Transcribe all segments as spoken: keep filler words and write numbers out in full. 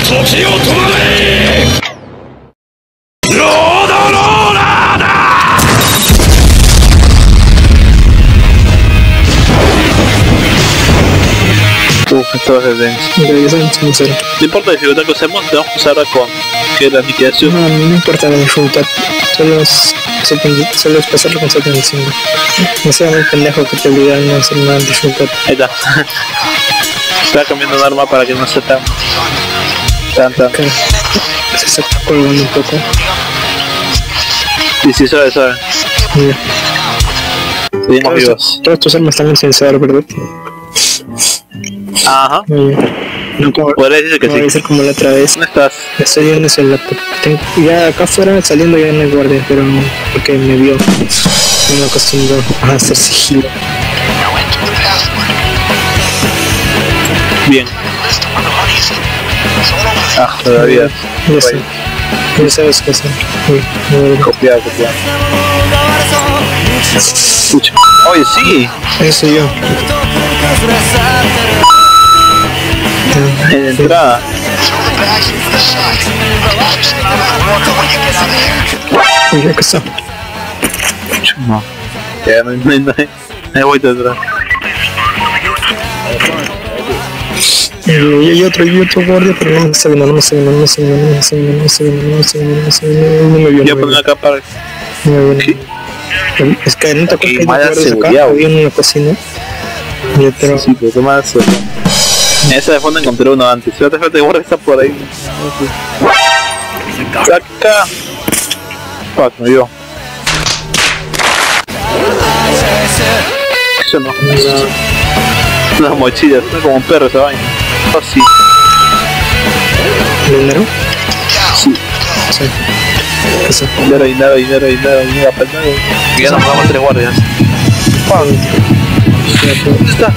時を止まれ。ロードローラーだ。 Uf, esto es denso. No importa la dificultad que usemos, tenemos que usarla con que la liquidación. No, no importa la dificultad, solo es, solo es pasarlo con setenta y cinco. No sea muy pendejo que te olvidan no hacer una dificultad. Ahí está. Está cambiando un arma para que no sea tan... tan tan... Okay. Se está colgando un poco. Y sí, suave, suave. Yeah. Seguimos Todos, vivos. todos tus armas están en sensor, ¿verdad? Ajá. Yeah. No, como, podría decirse que no sí. voy a ser como la otra vez. ¿Dónde estás? Estoy viendo ese laptop. Tengo, ya acá afuera saliendo ya no hay guardia, pero porque me vio. No me acostumbró a hacer sigilo. Bien. Ah, todavía. Ya sé. Ya sabes qué hacer. Copiado, copiado. Escucha. Oye, sí. Eso yo. En entrada. Uy, acá está. No. Ya no hay, no hay, no hay. Ahí voy detrás. Y hay otro, y otro guardia, pero no me está viendo, no me está viendo, no me está viendo, no me está viendo, no me está viendo, no me está viendo, no me está viendo, no me vio. Voy a poner acá para... No me vio. Es que no te acuerdas que hay guardias acá, había en una cocina. Y otro... Sí, pero toma eso. En esa de fondo encontré uno antes. Fíjate, fíjate, guardia está por ahí. Acá. Fuck, me vio. Eso no. Unas mochilas, son como un perro esa vaina. Oh, sí. ¿Dinero? Sí. Sí. Eso. Dinero, dinero, dinero, dinero, dinero, dinero. Y ya nos vamos tres guardias. ¿Dónde está?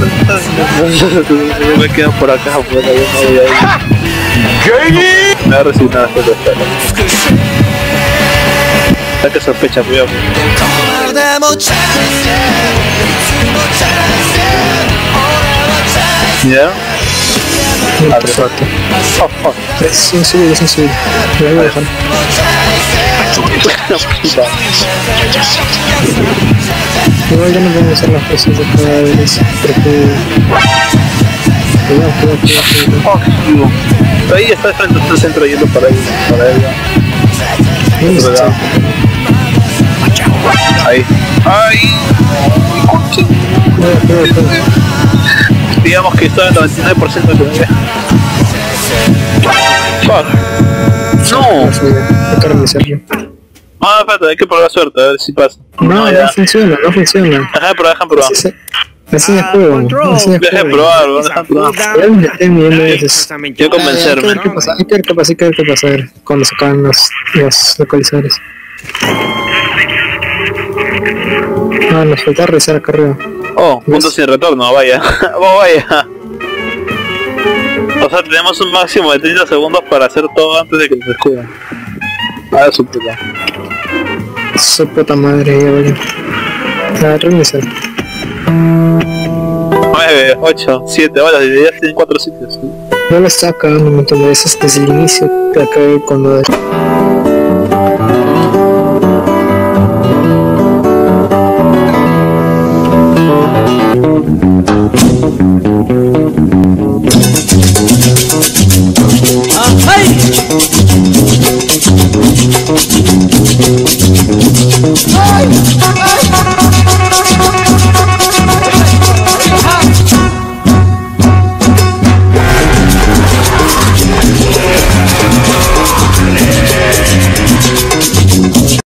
Yo me quedo por acá, por acá, yo no voy a ir. Me va a resignar después de estar. Está que sospecha, cuidado. ¿Ya? Artefacto. Oh, fuck. Es sin subir, es sin subir. Me voy a dejar. Igual ya no podemos hacer las cosas de cada vez. Porque... Cuidado, cuidado, cuidado. Fuck you. Ahí está frente al centro yendo para ahí. Para ahí. ¿Dónde está? Ahí. Ahí. Cuidado, cuidado, cuidado. Digamos que está en el noventa y nueve por ciento de tu vida. Fuck. No. Hay que reiniciarlo. Ah, espérate, hay que probar suerte, a ver si pasa. No, no, ya. no funciona, no funciona. Ajá, pero dejan probar. Así, así de juego, así de Dejen juego. probar, bro, dejan probar. Ya me metí un millón de veces. Quiero convencerme. Hay que ver qué pasa, hay que ver qué pasa, hay que ver qué pasa, a ver cuando se acaban los, los localizadores. Ah, nos falta revisar acá arriba. Oh, punto sin retorno, vaya. Oh, vaya. O sea, tenemos un máximo de treinta segundos para hacer todo antes de que nos descubran. Ah, su puta. Su puta madre, ya vaya. Ah, reiniciar. nueve, ocho, siete, horas, ya tienen cuatro sitios. No lo está acabando un montón de veces desde el inicio. Te acabé cuando... ¡Ay!